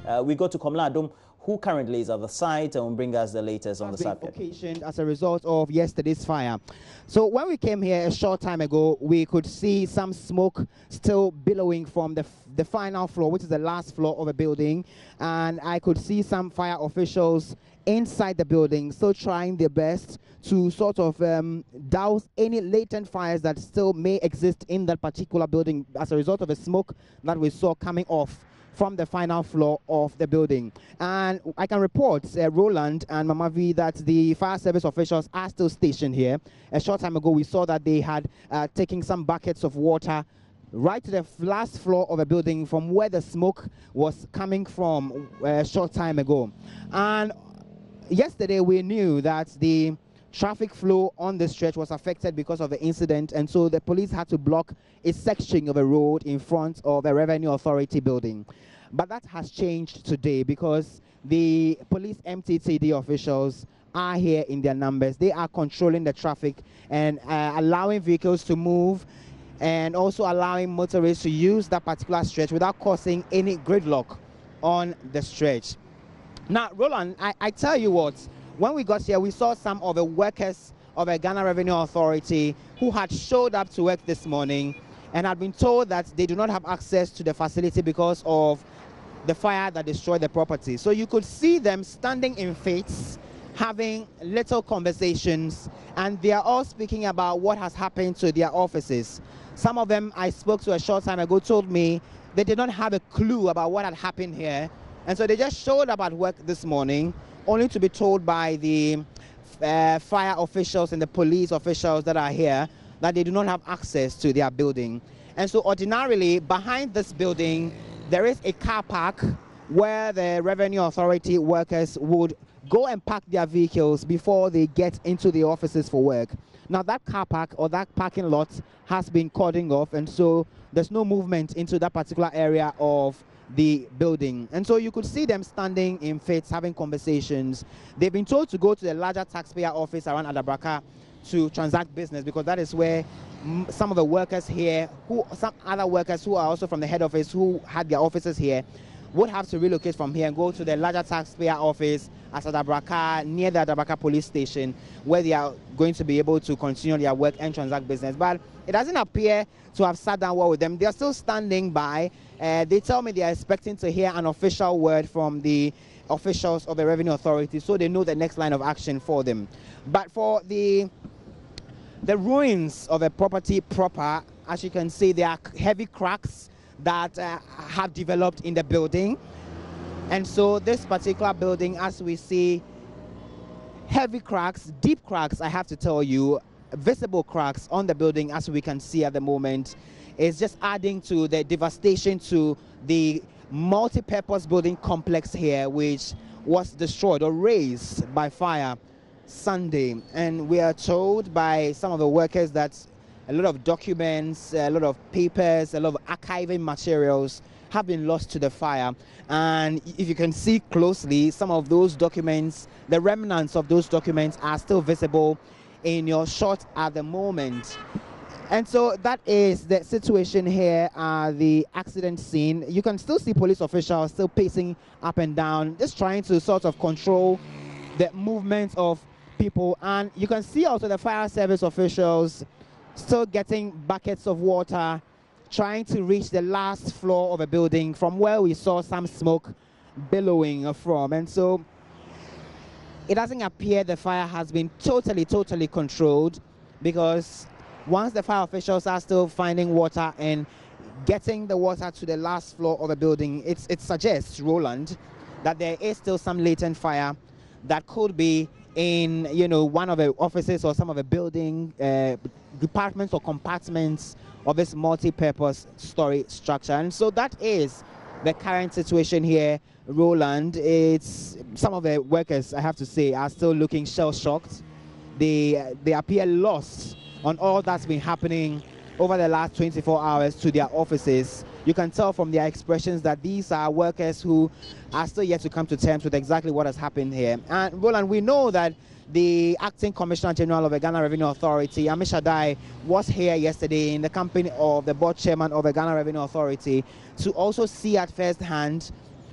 We go to Komla Adom, who currently is at the site and will bring us the latest on the subject. Occasioned as a result of yesterday's fire. So when we came here a short time ago, we could see some smoke still billowing from the final floor, which is the last floor of a building, and I could see some fire officials inside the building still trying their best to sort of douse any latent fires that still may exist in that particular building as a result of the smoke that we saw coming off from the final floor of the building. And I can report, Roland and Mama V, that the fire service officials are still stationed here. A short time ago, we saw that they had taken some buckets of water right to the last floor of a building from where the smoke was coming from a short time ago. And yesterday, we knew that the traffic flow on the stretch was affected because of the incident, and so the police had to block a section of a road in front of the Revenue Authority building. But that has changed today because the police MTTD officials are here in their numbers. They are controlling the traffic and allowing vehicles to move, and also allowing motorists to use that particular stretch without causing any gridlock on the stretch. Now, Roland, I tell you what, when we got here, we saw some of the workers of the Ghana Revenue Authority who had showed up to work this morning and had been told that they do not have access to the facility because of the fire that destroyed the property. So you could see them standing in fights, having little conversations, and they are all speaking about what has happened to their offices. Some of them I spoke to a short time ago told me they did not have a clue about what had happened here, and so they just showed up at work this morning only to be told by the fire officials and the police officials that are here that they do not have access to their building. And so ordinarily, behind this building, there is a car park where the Revenue Authority workers would go and park their vehicles before they get into the offices for work. Now that car park or that parking lot has been cordoned off, and so there's no movement into that particular area of the building. And so you could see them standing in fits, having conversations. They've been told to go to the larger taxpayer office around Adabraka to transact business, because that is where some of the workers here, some other workers who are also from the head office who had their offices here, would have to relocate from here and go to the larger taxpayer office at Adabraka, near the Adabraka police station, where they are going to be able to continue their work and transact business. But it doesn't appear to have sat down well with them. They're still standing by. They tell me they are expecting to hear an official word from the officials of the Revenue Authority, so they know the next line of action for them. But for the ruins of a property proper, as you can see, there are heavy cracks that have developed in the building. And so this particular building, as we see, heavy cracks, deep cracks, I have to tell you, visible cracks on the building, as we can see at the moment, is just adding to the devastation to the multi-purpose building complex here, which was destroyed or razed by fire Sunday. And we are told by some of the workers that a lot of documents, a lot of papers, a lot of archiving materials have been lost to the fire. And if you can see closely, some of those documents, the remnants of those documents are still visible in your shot at the moment. And so that is the situation here at the accident scene. You can still see police officials still pacing up and down, just trying to sort of control the movement of people. And you can see also the fire service officials still getting buckets of water, trying to reach the last floor of a building from where we saw some smoke billowing from. And so it doesn't appear the fire has been totally controlled, because once the fire officials are still finding water and getting the water to the last floor of a building, it suggests, Roland, that there is still some latent fire that could be in, you know, one of the offices or some of the building departments or compartments of this multi-purpose storage structure. And so that is the current situation here, Roland. It's some of the workers, I have to say, are still looking shell-shocked. They appear lost on all that's been happening over the last 24 hours to their offices. You can tell from their expressions that these are workers who are still yet to come to terms with exactly what has happened here. And Roland, we know that the Acting Commissioner General of the Ghana Revenue Authority, Amishadai, was here yesterday in the company of the board chairman of the Ghana Revenue Authority to also see at first hand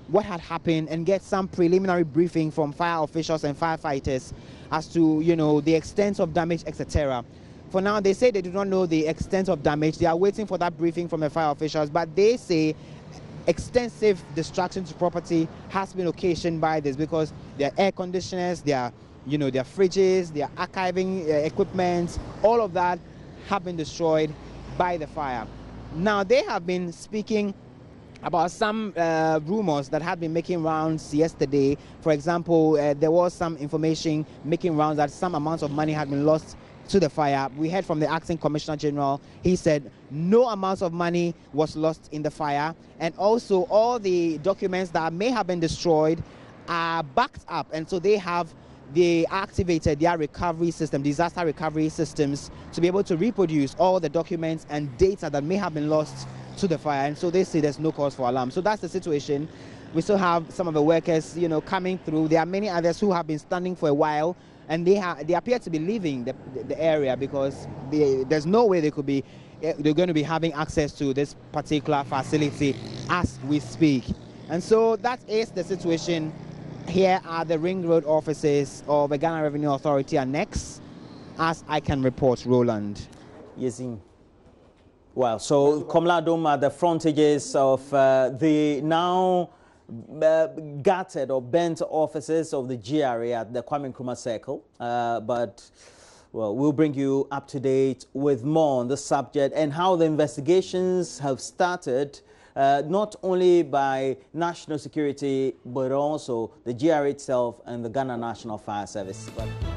what had happened and get some preliminary briefing from fire officials and firefighters as to, you know, the extent of damage, etc. For now, they say they do not know the extent of damage. They are waiting for that briefing from the fire officials, but they say extensive destruction to property has been occasioned by this, because their air conditioners, their, you know, their fridges, their archiving equipment, all of that have been destroyed by the fire. Now, they have been speaking about some rumors that had been making rounds yesterday. For example, there was some information making rounds that some amounts of money had been lost to the fire. We heard from the acting commissioner general. He said no amounts of money was lost in the fire, and also all the documents that may have been destroyed are backed up, and so they activated their recovery system, disaster recovery systems, to be able to reproduce all the documents and data that may have been lost to the fire. And so they say there's no cause for alarm. So that's the situation. We still have some of the workers, you know, coming through. There are many others who have been standing for a while, and they appear to be leaving the area, because there's no way they're going to be having access to this particular facility as we speak. And so that is the situation. Here are the Ring Road offices of the Ghana Revenue Authority annex, as I can report, Roland. Yes. Well, so Komladom are the frontages of the now gutted or bent offices of the GRA at the Kwame Nkrumah Circle. But, well, we'll bring you up to date with more on the subject and how the investigations have started, not only by national security, but also the GRA itself and the Ghana National Fire Service.